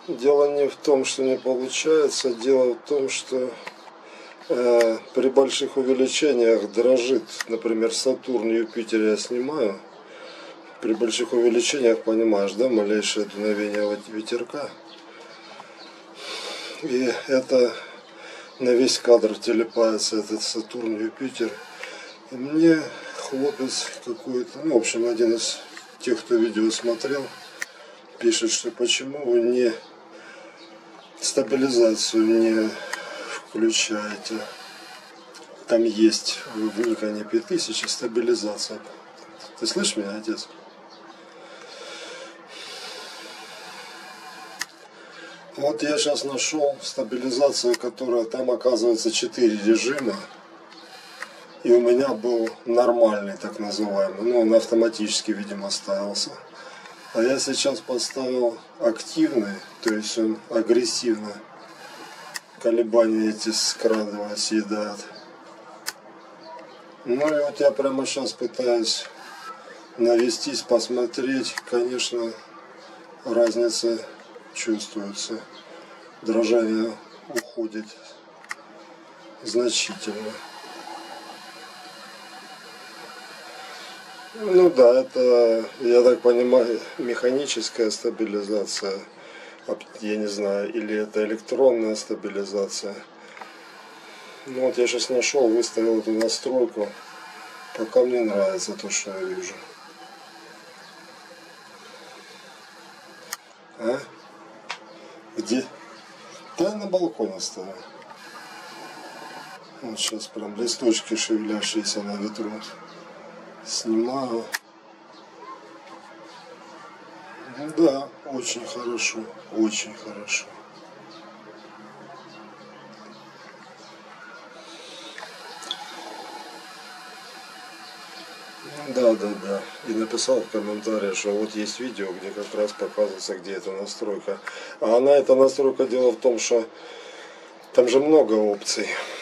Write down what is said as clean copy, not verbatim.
Дело не в том, что не получается, дело в том, что при больших увеличениях дрожит. Например, Сатурн, Юпитер я снимаю. При больших увеличениях, понимаешь, да, малейшее дуновение ветерка. И это на весь кадр телепается этот Сатурн, Юпитер. И мне хлопец какой-то, ну, в общем, один из тех, кто видео смотрел, пишет, что почему вы не стабилизацию не включаете. Там есть в Никоне 5000 стабилизация. Ты слышишь меня, отец? Вот я сейчас нашел стабилизацию, которая там оказывается 4 режима. И у меня был нормальный, так называемый. Но он автоматически, видимо, ставился. А я сейчас поставил активный, то есть он агрессивно колебания эти скрадывая, съедает. Ну и вот я прямо сейчас пытаюсь навестись, посмотреть. Конечно, разница чувствуется. Дрожание уходит значительно. Ну да, это, я так понимаю, механическая стабилизация, я не знаю, или это электронная стабилизация. Ну вот я сейчас нашел, выставил эту настройку, пока мне нравится то, что я вижу. А? Где? Да, на балконе стою. Вот сейчас прям листочки, шевелящиеся на ветру, снимаю. Да, очень хорошо, очень хорошо. Да. И написал в комментариях, что вот есть видео, где как раз показывается, где эта настройка. А эта настройка, дело в том, что там же много опций.